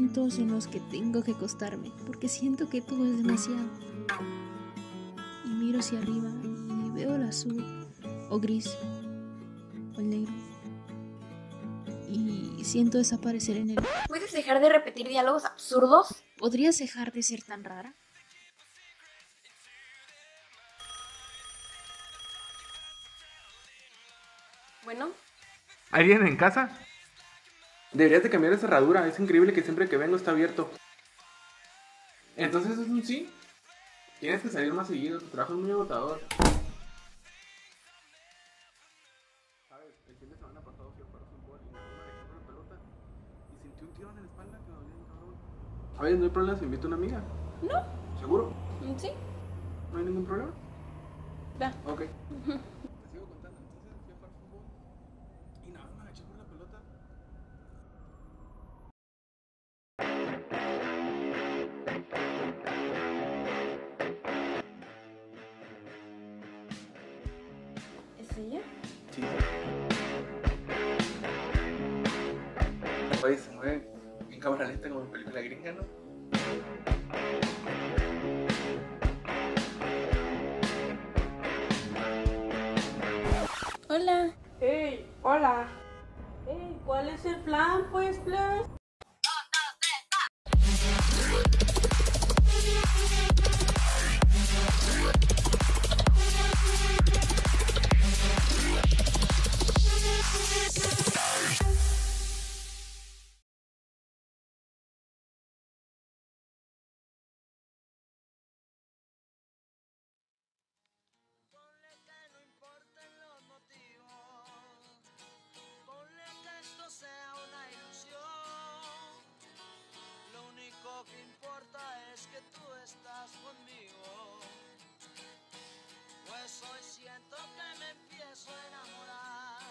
momentos en los que tengo que acostarme, porque siento que todo es demasiado. Y miro hacia arriba y veo el azul, o gris, o el negro. Y siento desaparecer en él. ¿Puedes dejar de repetir diálogos absurdos? ¿Podrías dejar de ser tan rara? Bueno, ¿Alguien en casa? Deberías de cambiar de cerradura, es increíble que siempre que vengo está abierto. Entonces es un sí. Tienes que salir más seguido, tu trabajo es muy agotador. ¿Sabes? El fin de semana pasado fui a jugar fútbol y me eché por la pelota y sentí un tiro en la espalda que me dolía bien cabrón. A ver, no hay problema si invito a una amiga. no. ¿Seguro? Sí, ¿No hay ningún problema? va. Ok. Te sigo contando, entonces fui a jugar fútbol y nada más me eché por la pelota. ¿Es ella? Sí. Oye, se mueve en cámara lenta como en película gringa, ¿no? Hola. Hey, hola. Hey, ¿cuál es el plan, pues, plan? Que importa es que tú estás conmigo, pues hoy siento que me empiezo a enamorar.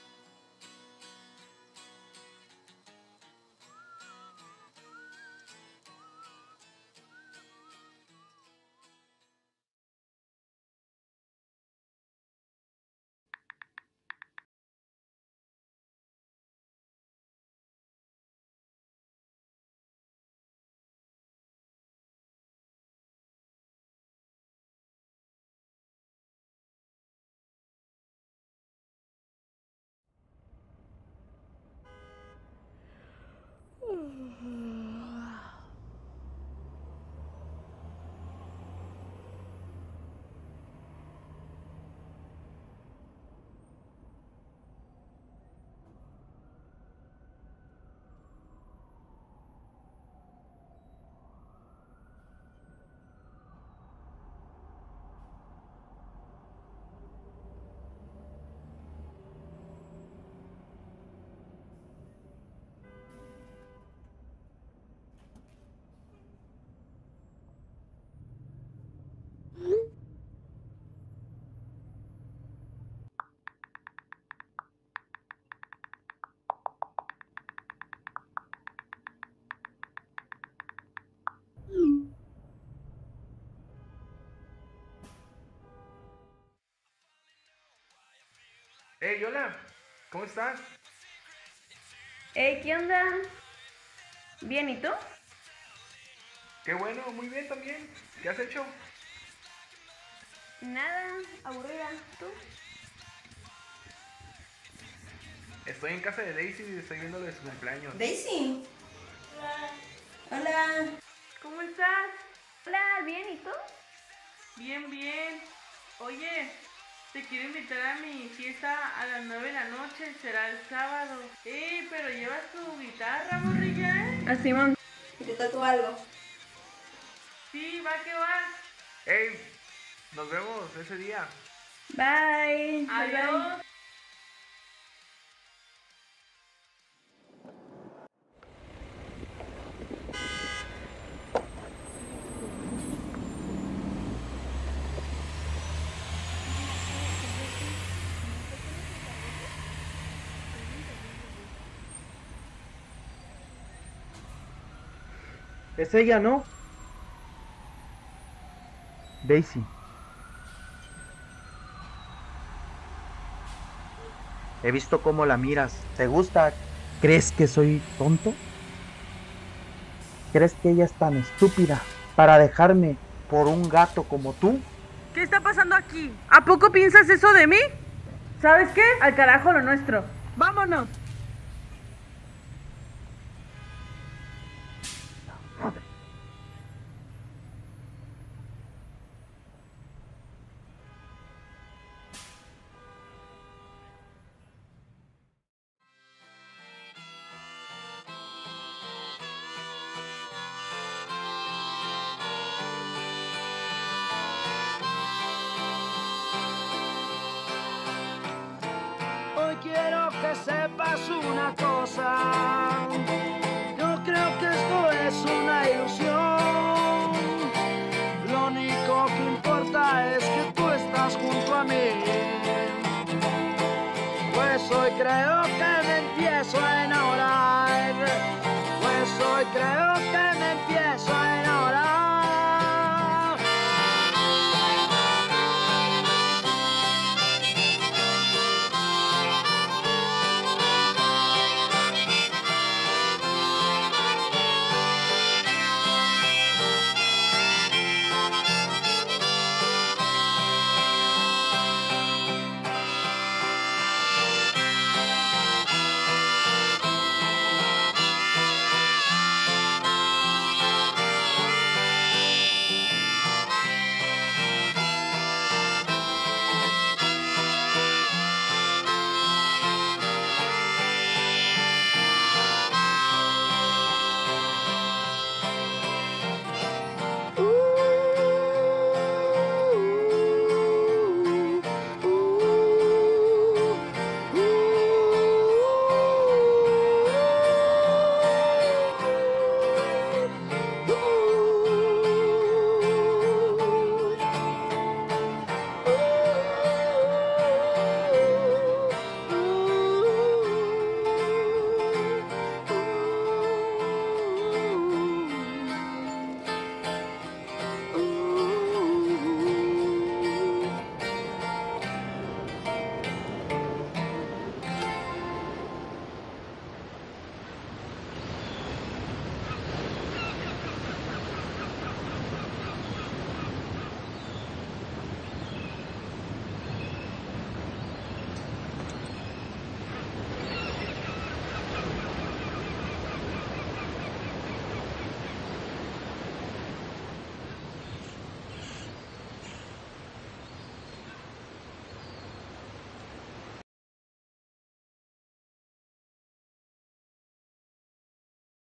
Hey, hola, ¿cómo estás? Hey, ¿qué onda? Bien, ¿y tú? Qué bueno, muy bien también. ¿Qué has hecho? Nada, aburrida. ¿Tú? Estoy en casa de Daisy y estoy viendo lo de su cumpleaños. Daisy. Hola. ¿Cómo estás? Hola, bien, ¿y tú? Bien, bien. Oye, te quiero invitar a mi fiesta a las 9 de la noche, será el sábado. Pero llevas tu guitarra, morrilla, ¿eh? A Simón. ¿Y te tatúo algo? Sí, va que va. Hey, nos vemos ese día. Bye. Adiós. Es ella, ¿no? Daisy. He visto cómo la miras. ¿Te gusta? ¿Crees que soy tonto? ¿Crees que ella es tan estúpida para dejarme por un gato como tú? ¿Qué está pasando aquí? ¿A poco piensas eso de mí? ¿Sabes qué? Al carajo lo nuestro. ¡Vámonos! Hoy quiero que sepas una cosa. Yo creo que esto es una ilusión. Lo único que importa es que tú estás junto a mí. Pues hoy creo que me empiezo a enamorar. Pues hoy creo